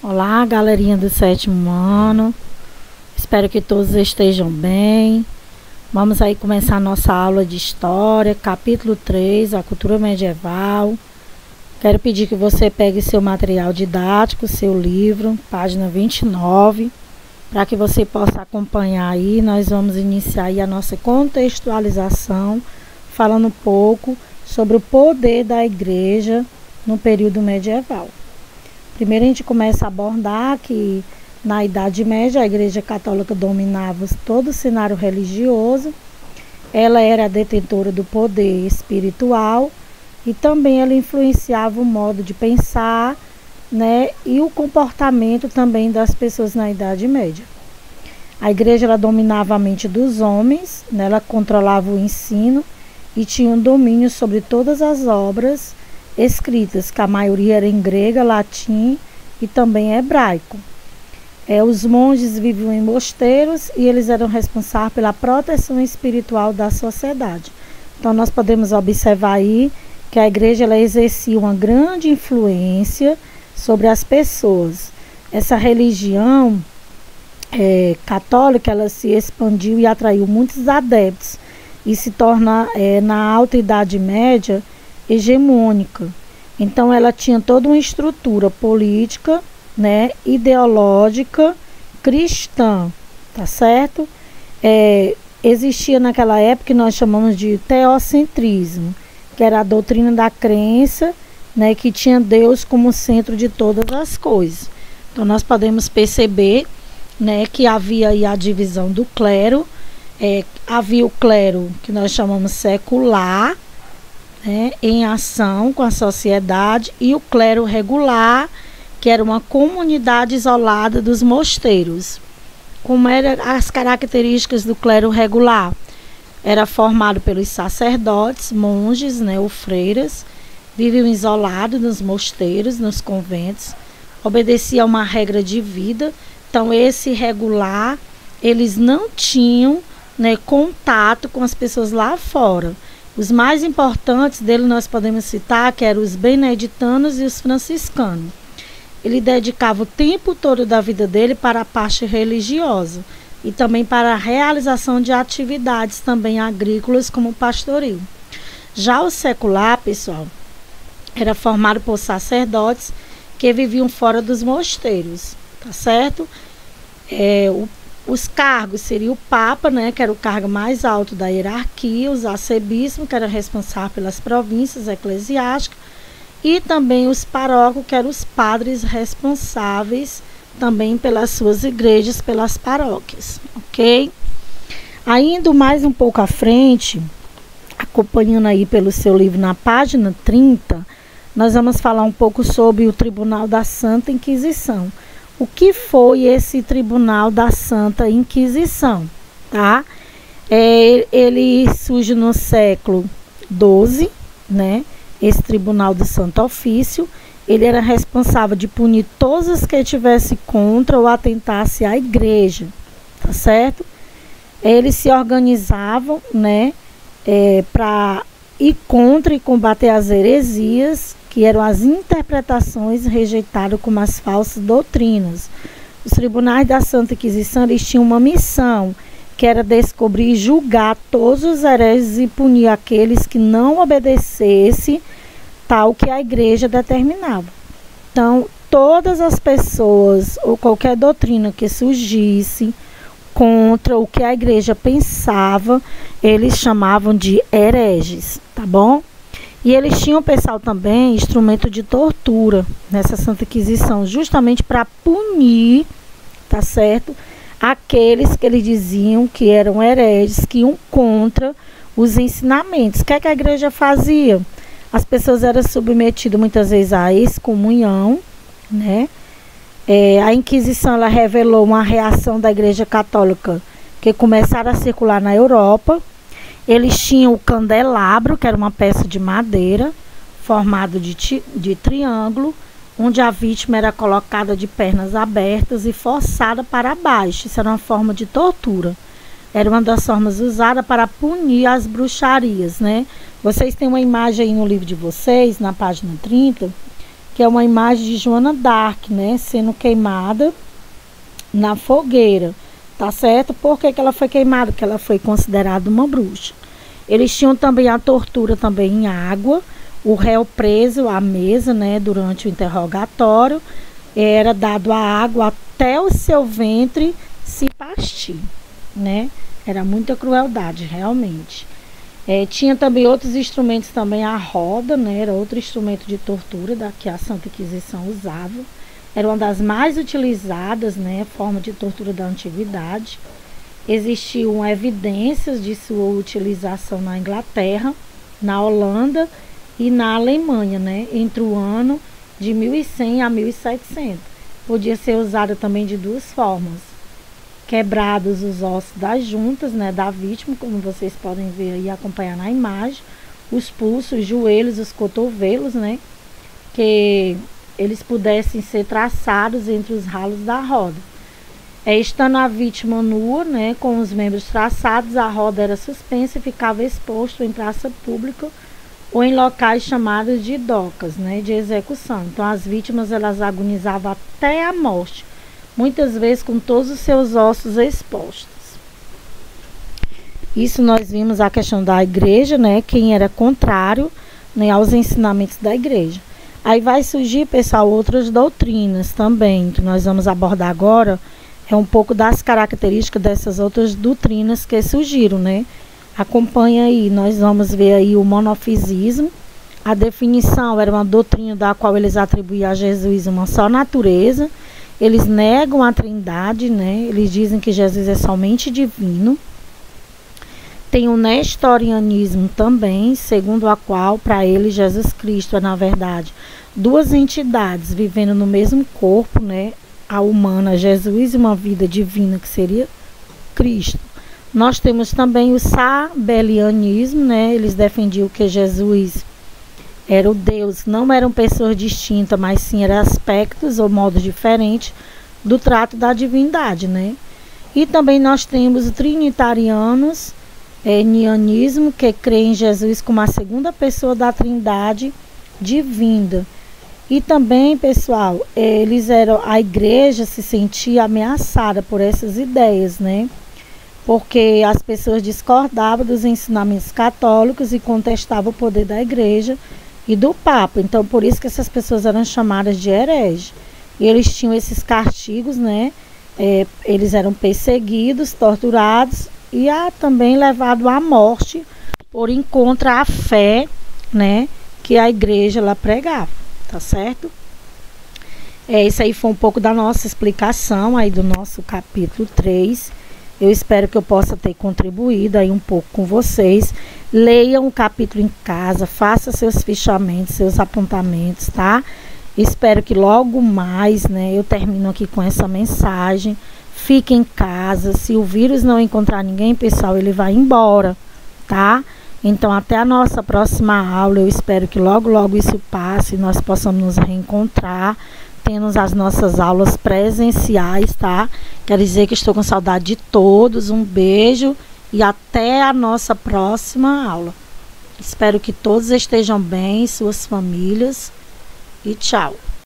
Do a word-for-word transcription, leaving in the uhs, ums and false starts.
Olá, galerinha do sétimo ano. Espero que todos estejam bem. Vamos aí começar a nossa aula de História, capítulo três, a cultura medieval. Quero pedir que você pegue seu material didático, seu livro, página vinte e nove, para que você possa acompanhar aí. Nós vamos iniciar aí a nossa contextualização, falando um pouco sobre o poder da igreja no período medieval. Primeiro a gente começa a abordar que na Idade Média a Igreja Católica dominava todo o cenário religioso, ela era a detentora do poder espiritual e também ela influenciava o modo de pensar, né, e o comportamento também das pessoas na Idade Média. A igreja ela dominava a mente dos homens, né, ela controlava o ensino e tinha um domínio sobre todas as obras escritas, que a maioria era em grego, latim e também hebraico. É, os monges viviam em mosteiros e eles eram responsáveis pela proteção espiritual da sociedade. Então nós podemos observar aí que a igreja ela exercia uma grande influência sobre as pessoas. Essa religião é, católica ela se expandiu e atraiu muitos adeptos e se torna é, na Alta Idade Média hegemônica. Então ela tinha toda uma estrutura política, né, ideológica, cristã, tá certo? É, existia naquela época que nós chamamos de teocentrismo, que era a doutrina da crença, né, que tinha Deus como centro de todas as coisas. Então nós podemos perceber, né, que havia aí a divisão do clero, é, havia o clero que nós chamamos secular, né, em ação com a sociedade, e o clero regular, que era uma comunidade isolada dos mosteiros. Como eram as características do clero regular? Era formado pelos sacerdotes, monges, né, ou freiras, viviam isolados nos mosteiros, nos conventos, obedecia a uma regra de vida. Então esse regular, eles não tinham, né, contato com as pessoas lá fora. Os mais importantes dele nós podemos citar que eram os beneditanos e os franciscanos. Ele dedicava o tempo todo da vida dele para a parte religiosa e também para a realização de atividades também agrícolas como pastoril. Já o secular, pessoal, era formado por sacerdotes que viviam fora dos mosteiros, tá certo? É, o, os cargos seriam o Papa, né, que era o cargo mais alto da hierarquia, os arcebispos, que era responsável pelas províncias eclesiásticas, e também os paróquios, que eram os padres responsáveis também pelas suas igrejas, pelas paróquias, ok? Ainda mais um pouco à frente, acompanhando aí pelo seu livro na página trinta, nós vamos falar um pouco sobre o Tribunal da Santa Inquisição. O que foi esse Tribunal da Santa Inquisição, tá? É, ele surge no século doze, né? Esse Tribunal do Santo Ofício, ele era responsável de punir todos os que estivessem contra ou atentassem à igreja, tá certo? Eles se organizavam, né, é, para ir contra e combater as heresias, que eram as interpretações rejeitadas como as falsas doutrinas. Os tribunais da Santa Inquisição, eles tinham uma missão, que era descobrir e julgar todos os hereges e punir aqueles que não obedecessem tal que a igreja determinava. Então, todas as pessoas ou qualquer doutrina que surgisse contra o que a igreja pensava, eles chamavam de hereges, tá bom? E eles tinham, pessoal, também instrumento de tortura nessa Santa Inquisição, justamente para punir, tá certo? Aqueles que eles diziam que eram hereges, que iam contra os ensinamentos. O que é que a igreja fazia? As pessoas eram submetidas muitas vezes à excomunhão, né? É, a Inquisição ela revelou uma reação da Igreja Católica que começaram a circular na Europa. Eles tinham o candelabro, que era uma peça de madeira formado de, ti, de triângulo, onde a vítima era colocada de pernas abertas e forçada para baixo. Isso era uma forma de tortura. Era uma das formas usadas para punir as bruxarias, né? Vocês têm uma imagem aí no livro de vocês, na página trinta, que é uma imagem de Joana d'Arc, né, sendo queimada na fogueira, tá certo? Por que que ela foi queimada? Porque ela foi considerada uma bruxa. Eles tinham também a tortura também em água, o réu preso à mesa, né, durante o interrogatório, era dado a água até o seu ventre se partir, né? Era muita crueldade, realmente. É, tinha também outros instrumentos também, a roda, né? Era outro instrumento de tortura da, que a Santa Inquisição usava. Era uma das mais utilizadas, né? Forma de tortura da antiguidade. Existiam evidências de sua utilização na Inglaterra, na Holanda e na Alemanha, né? Entre o ano de mil e cem a mil e setecentos. Podia ser usada também de duas formas. Quebrados os ossos das juntas, né, da vítima, como vocês podem ver e acompanhar na imagem. Os pulsos, os joelhos, os cotovelos, né? Que eles pudessem ser traçados entre os ralos da roda. É, estando a vítima nua, né, com os membros traçados, a roda era suspensa e ficava exposto em praça pública ou em locais chamados de docas, né, de execução. Então as vítimas elas agonizavam até a morte, muitas vezes com todos os seus ossos expostos. Isso nós vimos a questão da igreja, né, quem era contrário, né, aos ensinamentos da igreja. Aí vai surgir, pessoal, outras doutrinas também, que nós vamos abordar agora, é um pouco das características dessas outras doutrinas que surgiram, né? Acompanha aí, nós vamos ver aí o monofisismo. A definição era uma doutrina da qual eles atribuíam a Jesus uma só natureza. Eles negam a trindade, né? Eles dizem que Jesus é somente divino. Tem o nestorianismo também, segundo a qual, para eles, Jesus Cristo é, na verdade, duas entidades vivendo no mesmo corpo, né? A humana, Jesus, e uma vida divina, que seria Cristo. Nós temos também o sabelianismo, né? Eles defendiam que Jesus era o Deus, não eram pessoas distintas, mas sim eram aspectos ou modos diferentes do trato da divindade, né? E também nós temos os trinitarianos, é, nianismo, que crê em Jesus como a segunda pessoa da trindade divina. E também, pessoal, eles eram, a igreja se sentia ameaçada por essas ideias, né? Porque as pessoas discordavam dos ensinamentos católicos e contestavam o poder da igreja e do Papa. Então, por isso que essas pessoas eram chamadas de hereges. E eles tinham esses castigos, né? É, eles eram perseguidos, torturados e a, também levados à morte por ir contra a fé, né? Que a igreja ela pregava. Tá certo? É, isso aí foi um pouco da nossa explicação aí do nosso capítulo três. Eu espero que eu possa ter contribuído aí um pouco com vocês. Leiam o capítulo em casa, faça seus fichamentos, seus apontamentos, tá? Espero que logo mais, né, eu termino aqui com essa mensagem. Fique em casa. Se o vírus não encontrar ninguém, pessoal, ele vai embora, tá? Então, até a nossa próxima aula. Eu espero que logo, logo isso passe e nós possamos nos reencontrar, tendo as nossas aulas presenciais, tá? Quero dizer que estou com saudade de todos. Um beijo e até a nossa próxima aula. Espero que todos estejam bem, suas famílias, e tchau.